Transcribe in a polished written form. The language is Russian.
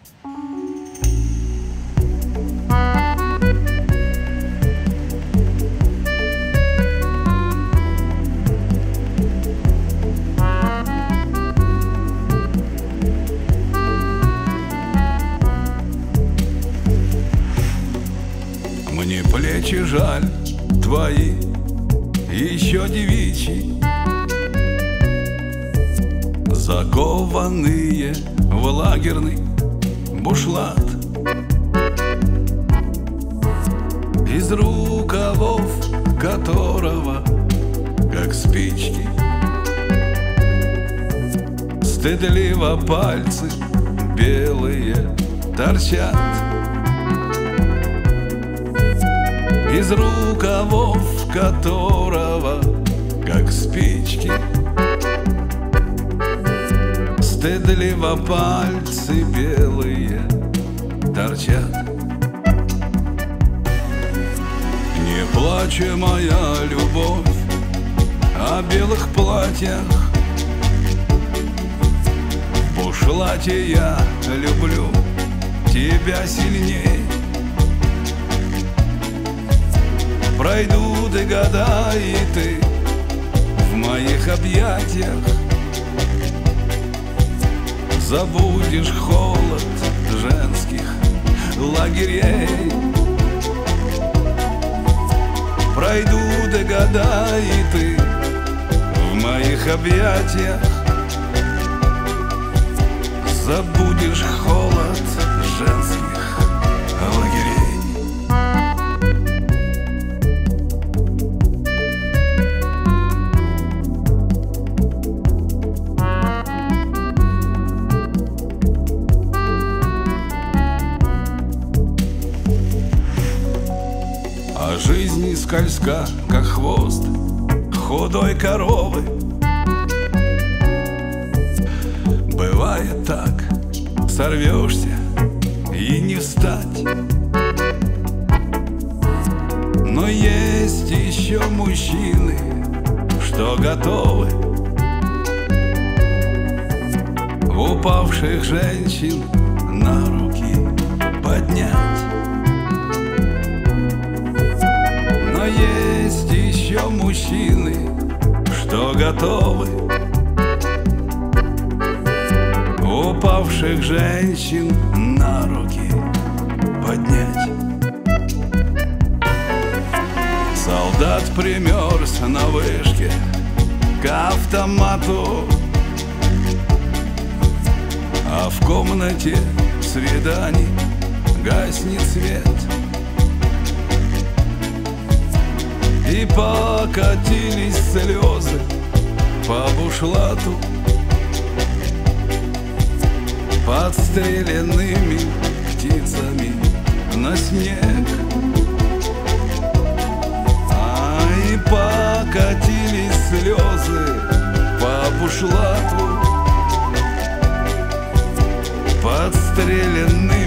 Мне плечи жаль твои, еще девичьи, закованные в лагерный бушлат. Из рукавов которого, как спички, стыдливо пальцы белые торчат. Из рукавов которого, как спички, стыдливо пальцы белые торчат. Не плачь, моя любовь, о белых платьях. В бушлате я люблю тебя сильней. Пройдут и года, и ты в моих объятиях забудешь холод женских лагерей. Пройдут и года, и ты в моих объятиях забудешь холод женских лагерей. А жизнь скользка, как хвост худой коровы. Бывает так, сорвешься и не встать. Но есть еще мужчины, что готовы упавших женщин на руки поднять. Но есть еще мужчины, что готовы упавших женщин на руки поднять. Солдат примерз на вышке к автомату, а в комнате свиданий гаснет свет. И покатились слезы по бушлату подстреленными птицами на снег. И покатились слезы по бушлату подстреленными